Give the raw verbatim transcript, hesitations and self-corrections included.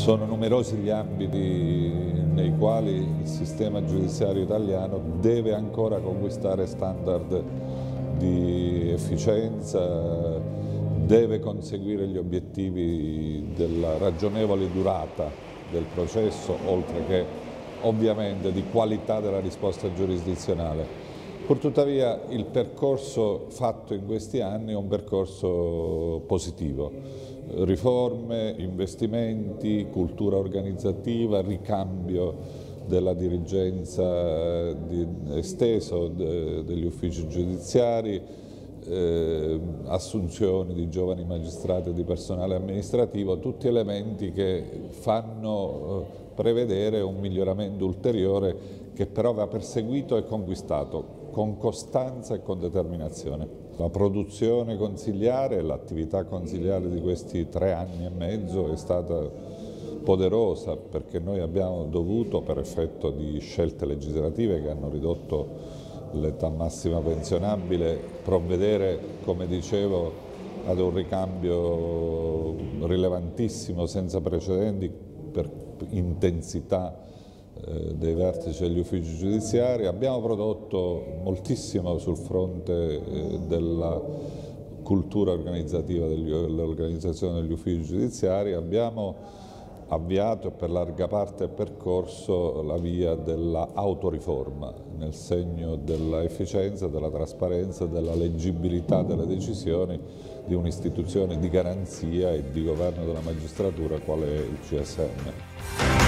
Sono numerosi gli ambiti nei quali il sistema giudiziario italiano deve ancora conquistare standard di efficienza, deve conseguire gli obiettivi della ragionevole durata del processo, oltre che ovviamente di qualità della risposta giurisdizionale. Purtuttavia il percorso fatto in questi anni è un percorso positivo. Riforme, investimenti, cultura organizzativa, ricambio della dirigenza di, esteso de, degli uffici giudiziari, eh, assunzioni di giovani magistrati e di personale amministrativo, tutti elementi che fanno eh, prevedere un miglioramento ulteriore che però va perseguito e conquistato con costanza e con determinazione. La produzione consiliare, l'attività consiliare di questi tre anni e mezzo è stata poderosa, perché noi abbiamo dovuto, per effetto di scelte legislative che hanno ridotto l'età massima pensionabile, provvedere, come dicevo, ad un ricambio rilevantissimo senza precedenti per intensità dei vertici degli uffici giudiziari. Abbiamo prodotto moltissimo sul fronte della cultura organizzativa dell'organizzazione degli uffici giudiziari, abbiamo avviato per larga parte percorso la via dell'autoriforma nel segno dell'efficienza, della trasparenza, della leggibilità delle decisioni di un'istituzione di garanzia e di governo della magistratura quale è il C S M.